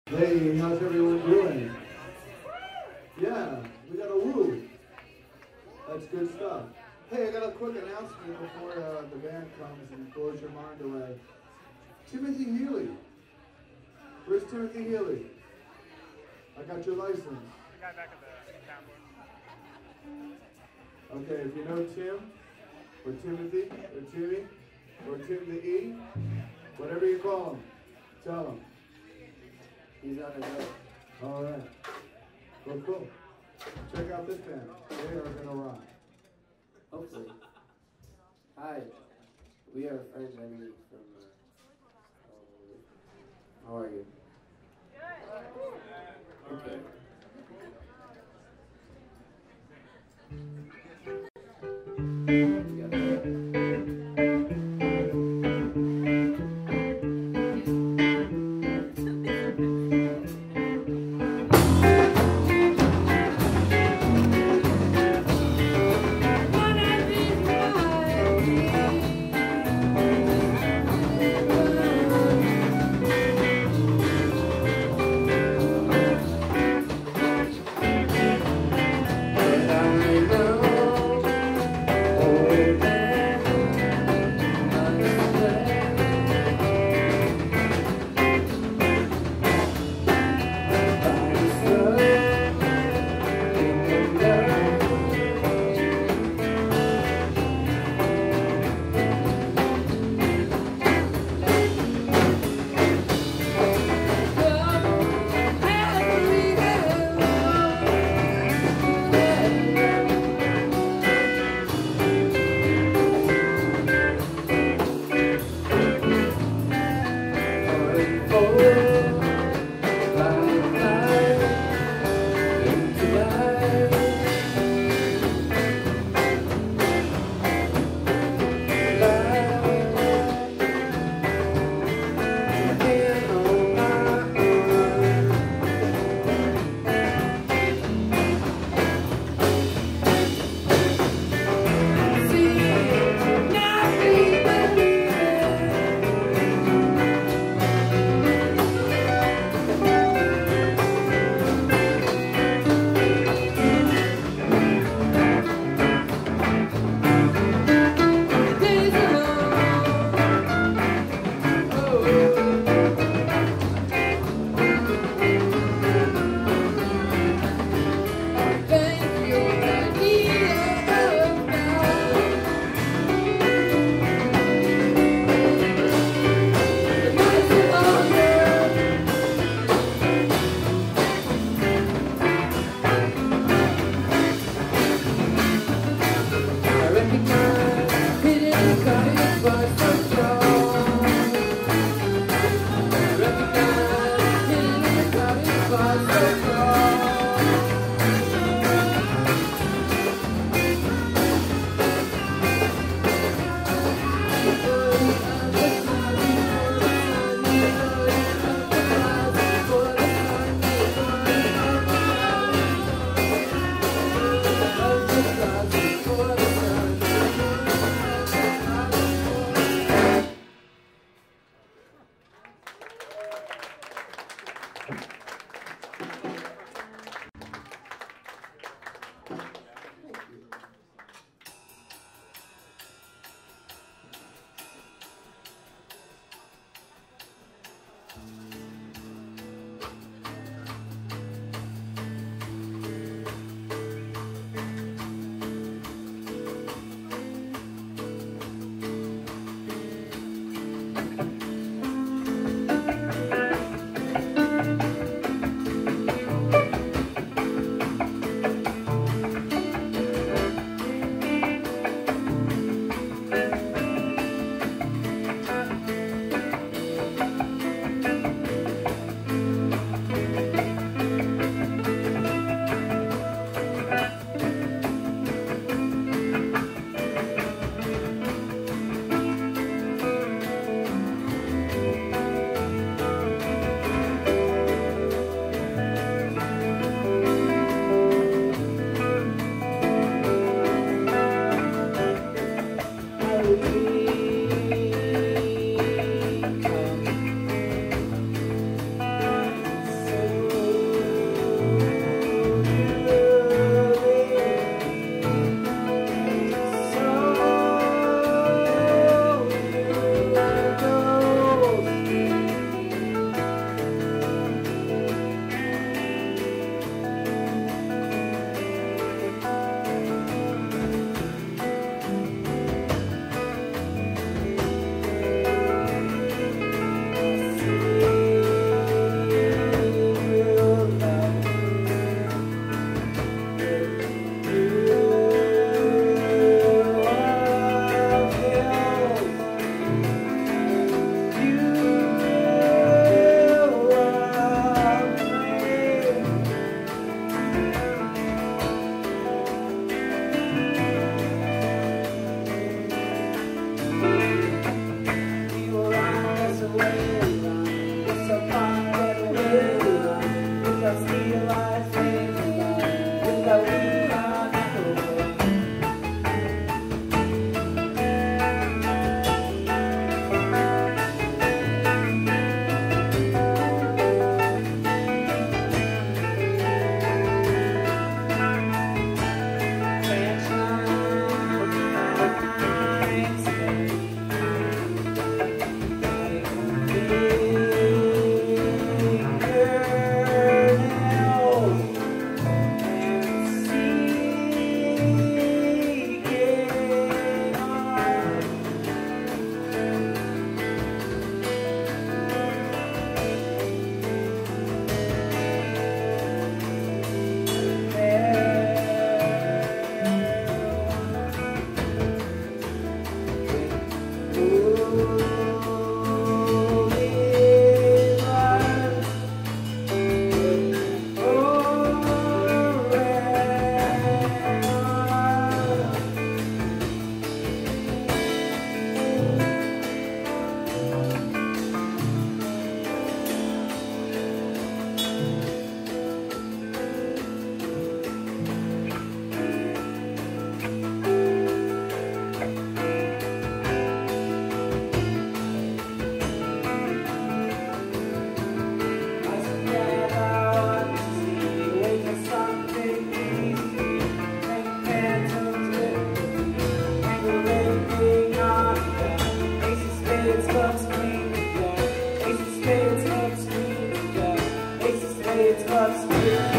Hey, how's everyone doing? Yeah, we got a woo. That's good stuff. Hey, I got a quick announcement before the band comes and blows your mind away. Timothy Healy. Where's Timothy Healy? I got your license. The guy back at the soundboard. Okay, if you know Tim, or Timothy, or Timmy, or Tim the E, whatever you call him, tell him. He's on his way. All right. Well, cool. Check out this band. They are gonna rock. Hopefully. Hi. We are friends from how are you? Okay. Lions Club Street.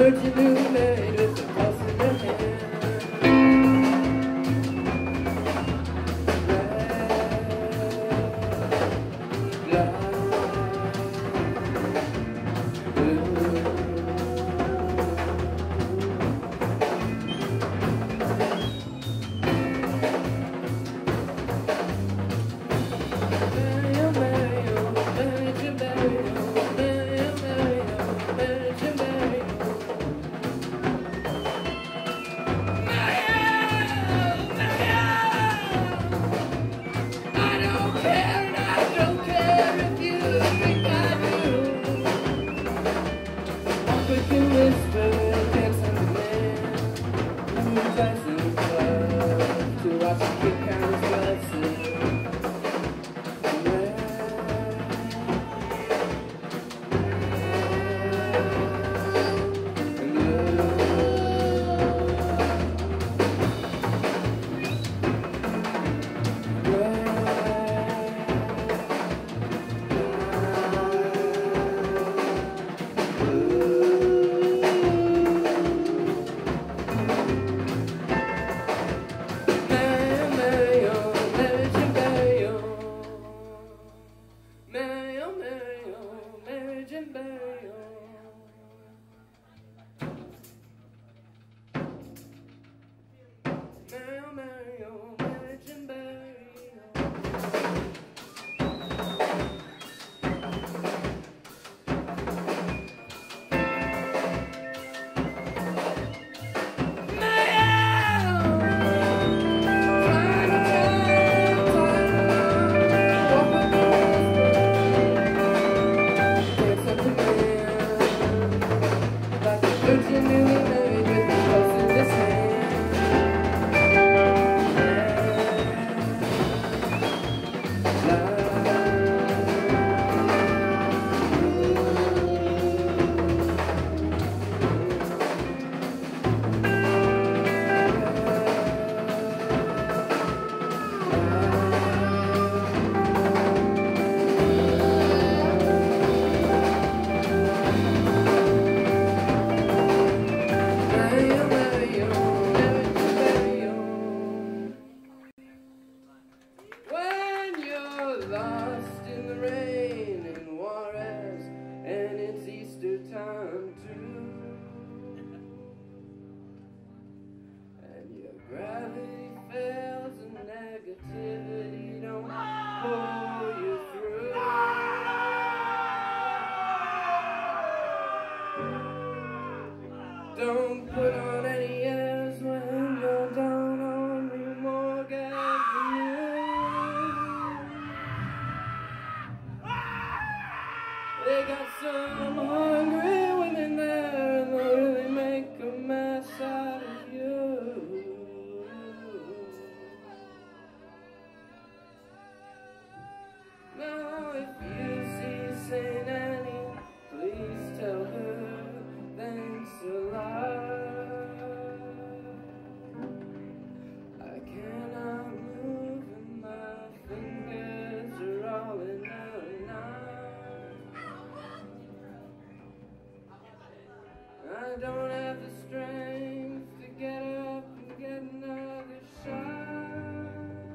virgin new maid with a pulse in her hand. Don't put on any airs when you're down on the Morgan Avenue. They got some hungry women there, and they'll really make a mess out of you. Now if you see St. Annie, please tell her thanks a lot. I cannot move and my fingers are all in a knot. I don't have the strength to get up and get another shot.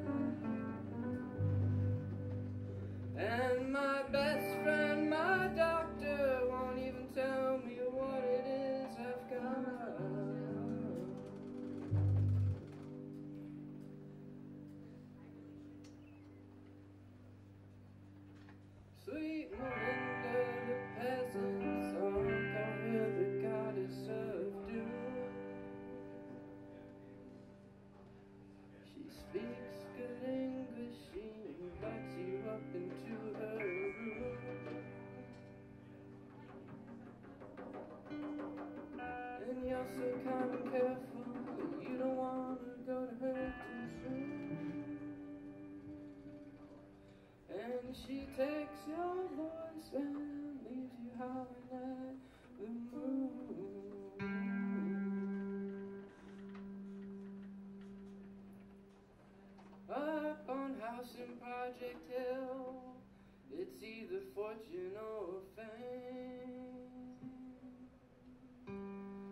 And my best friend, my doctor, won't even tell me what it is I've got. Sweet Melinda, the peasants all call her the goddess of doom. She speaks good English, she invites you up into her room. And you're so kind and careful, but you don't want to go to her too soon. And she takes your voice and leaves you howling at the moon. Up on House in Project Hill, it's either fortune or fame.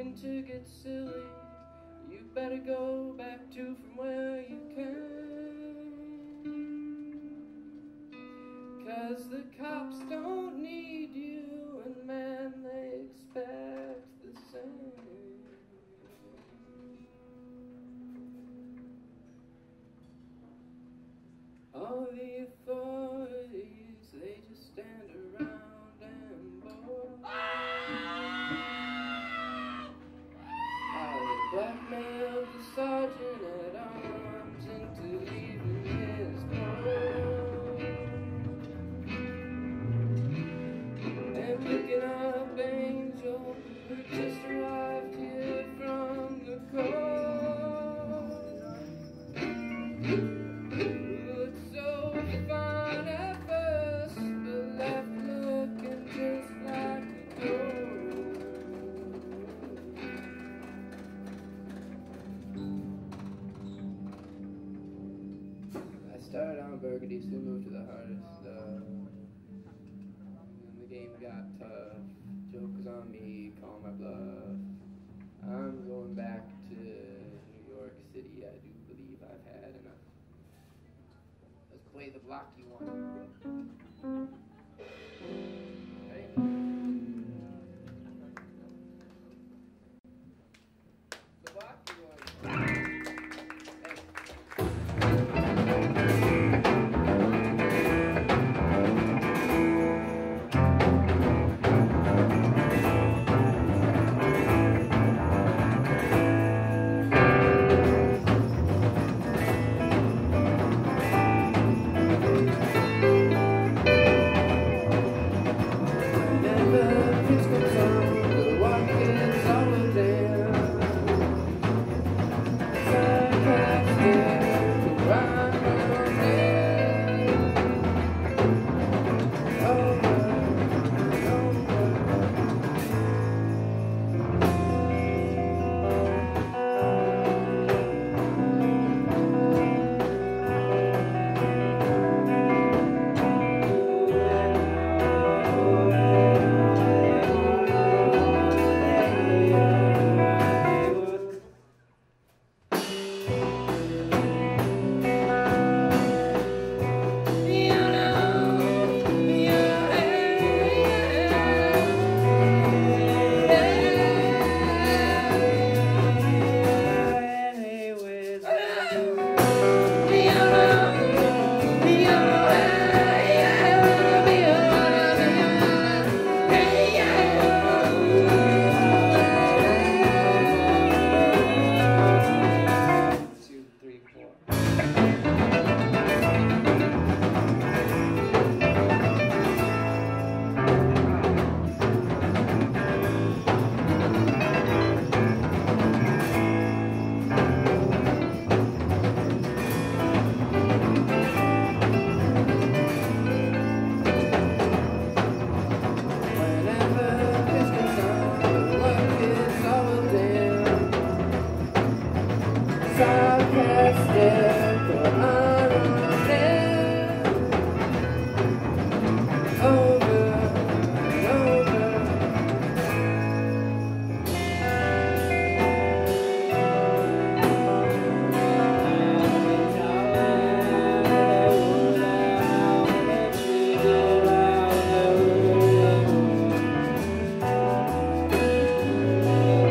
going to get silly. You better go back to from where you came. 'Cause the cops don't need you, and man, they expect the same. All the authorities, they just stand around and bore. How they blackmailed the sergeant at arms into leaving his post. And picking up Angel, who just arrived here from the coast. Looked so fine at first, but left looking just like a ghost. I started on Burgundy, soon moved to the hardest stuff. When the game got tough, jokers on me, call my bluff. I'm going back to New York City, I do believe I've had enough. Let's play the blocky one. Ready? The blocky one.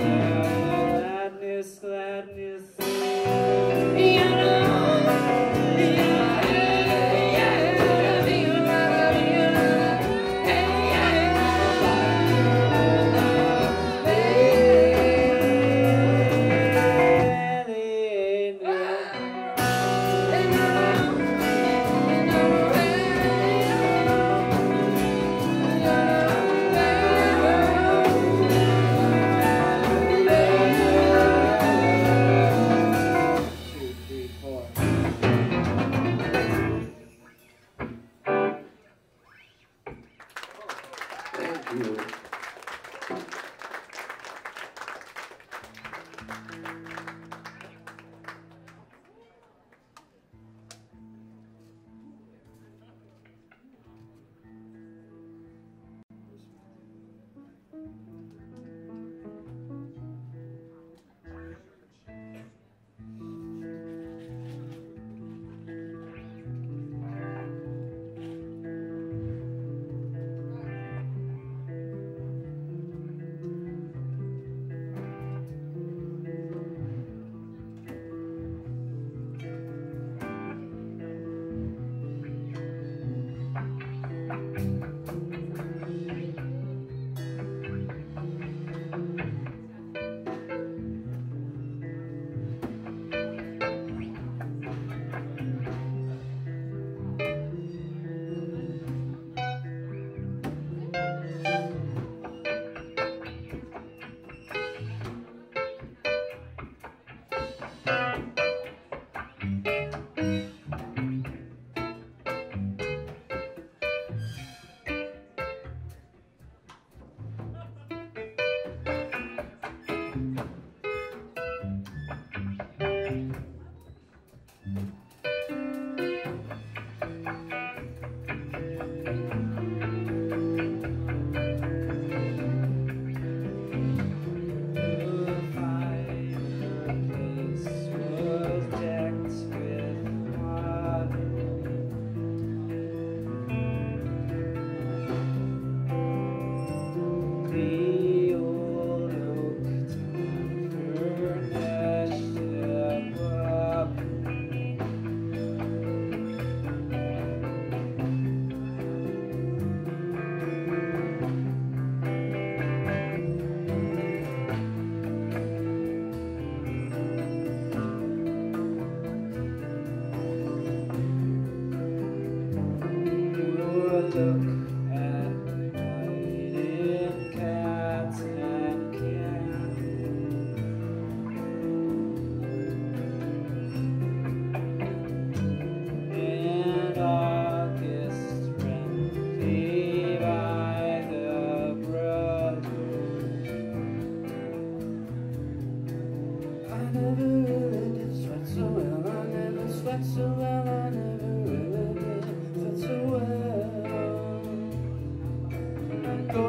Gladness. never really did sweat so well. I never sweat so well. I never really did sweat so well. Go.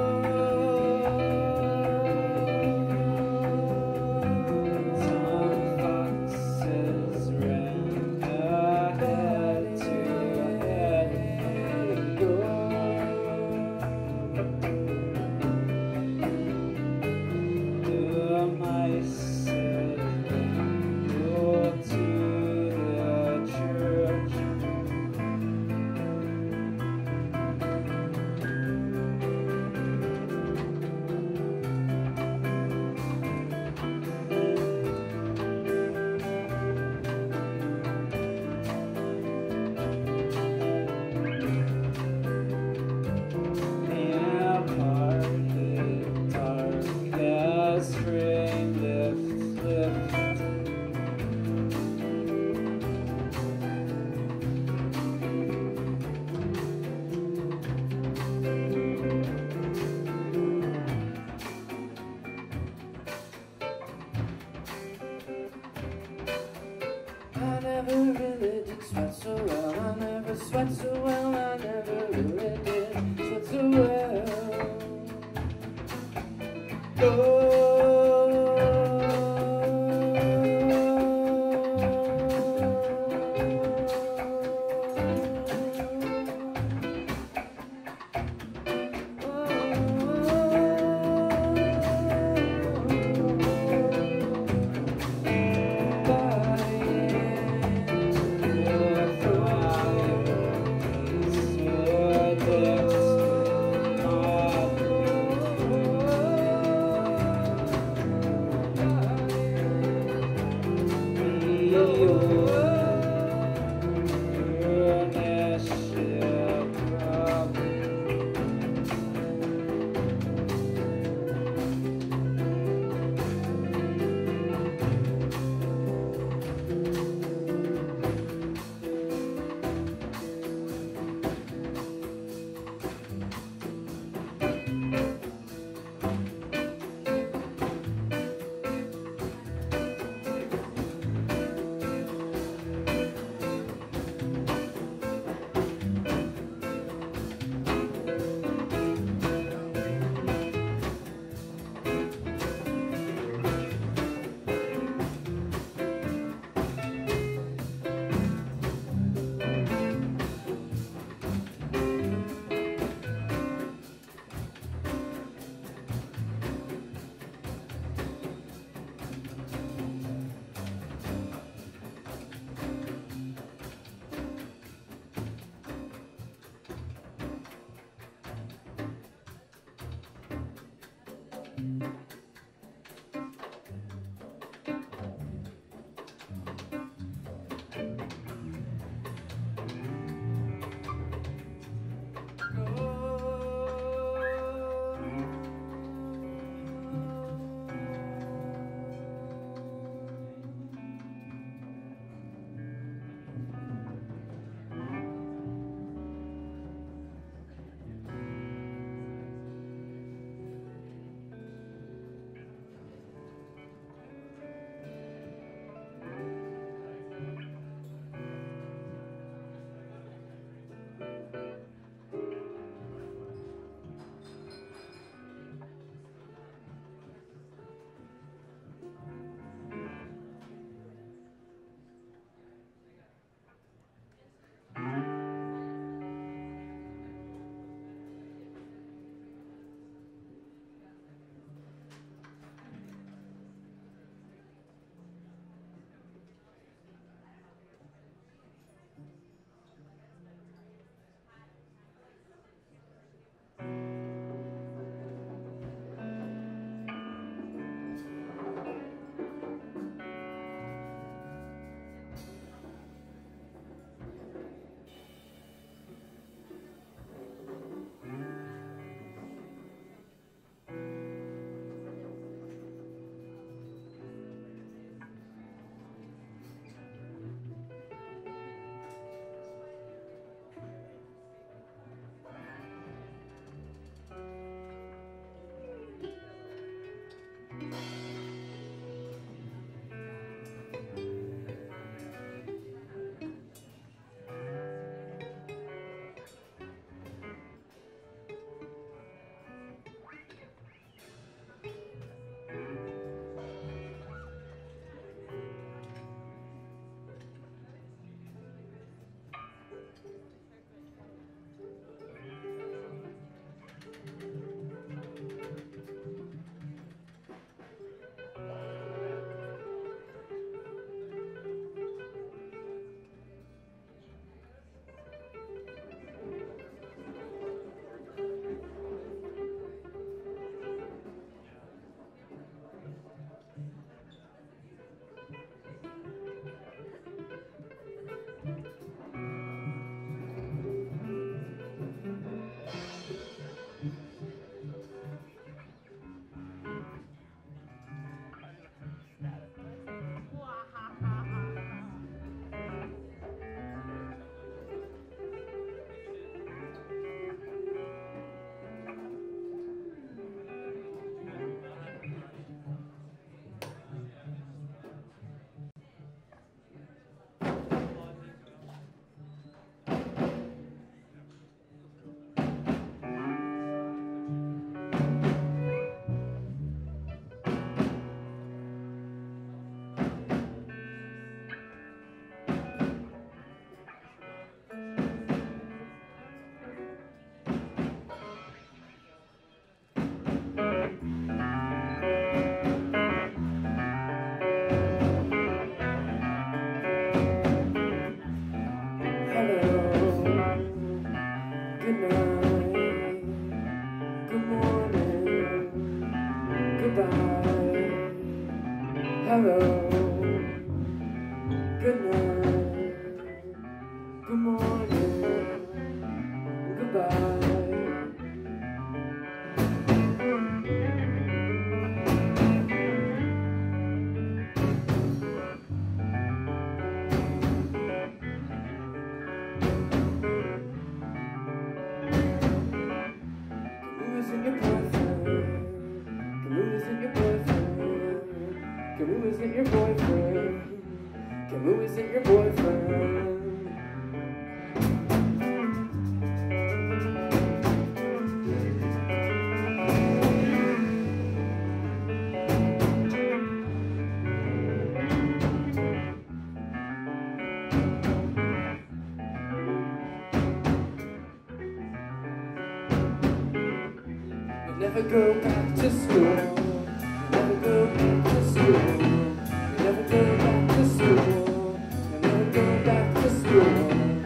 Sweat so well, I never really did sweat so well. Go. Good night, good morning, goodbye. Camus isn't your boyfriend. Camus isn't your boyfriend. Camus isn't your boyfriend. Camus isn't your boyfriend. You'll never go back to school. You'll never go back to school. You'll never go back to school. You'll never go back to school.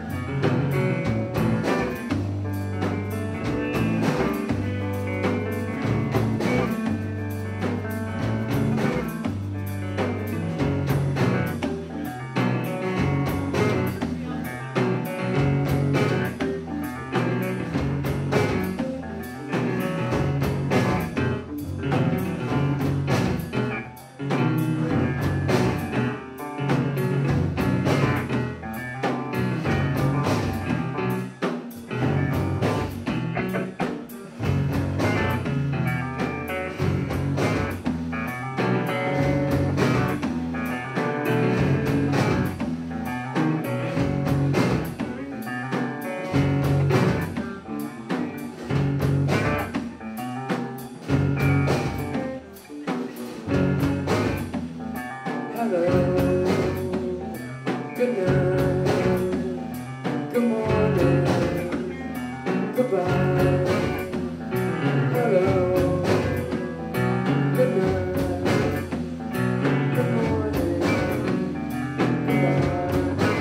Hello, good night, good morning, goodbye. Hello, good night, good morning, goodbye.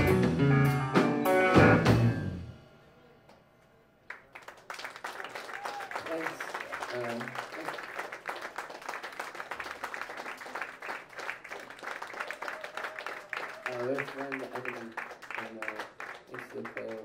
Thanks. There's one I can, they still play